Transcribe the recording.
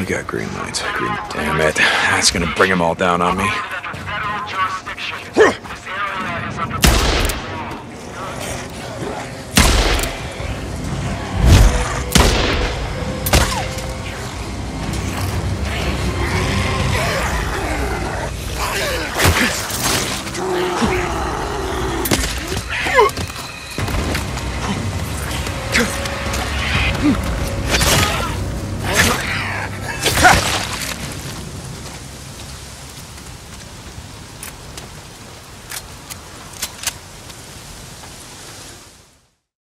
We got green lights. Green. Damn it. That's gonna bring them all down on me.